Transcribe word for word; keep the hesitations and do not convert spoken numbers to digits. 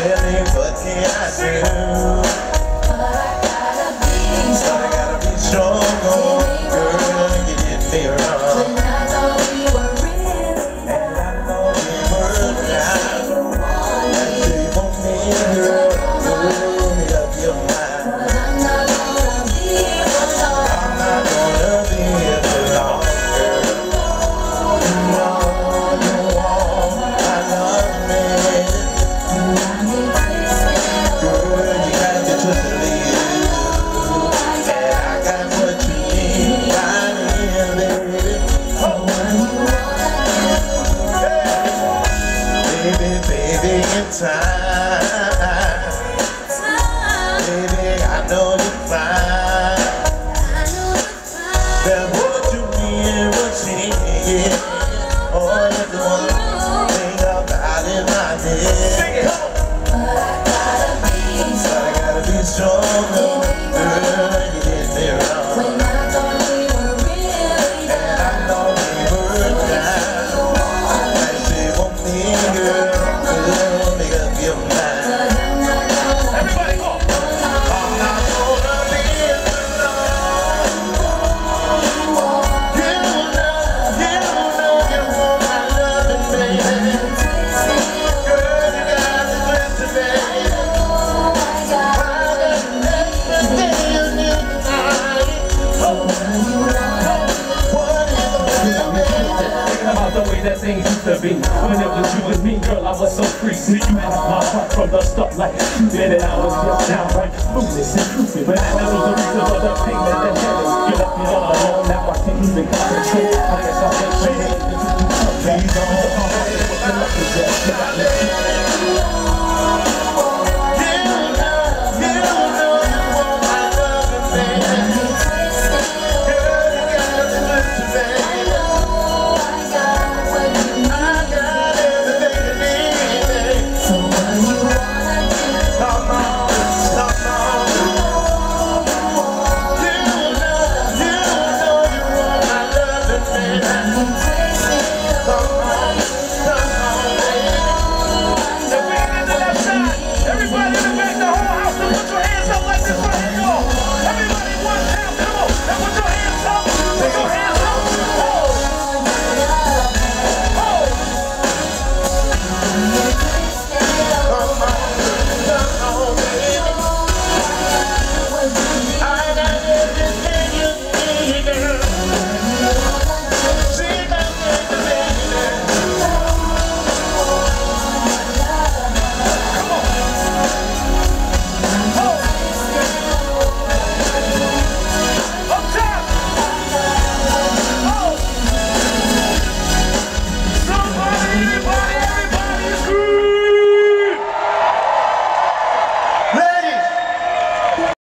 really, what can I do? But I gotta be strong. I gotta be strong, oh, girl, you did me wrong. When I thought we were really, and I know we were not. I say you want me, girl, girl, make up your mind. But I'm not gonna be here for long. I'm not gonna be here for long, girl. You want, you want, I love me. Girl, you got me twisted to you. And I got what you need right here, baby. Oh, baby, baby, in time. Baby, I know you're fine. That what you need was here. Oh, you're the one thing about it, my dear. But I gotta be strong. I gotta be strong, girl, you did me wrong. When I thought we were really down, and I know we were down. I say, want me, girl, girl, make up your mind. Everybody go! I'm not gonna be alone. You know, you know you want my loving, baby. Girl, you got the twisted, baby. About the way that things used to be when it was you and me, girl, I was so free. See, you had my heart from the start, like you did it. I was just downright foolish and stupid, but I never was the reason for the pain that they had. You left me all alone, now I can't even concentrate. I guess I'll get straight into the please don't.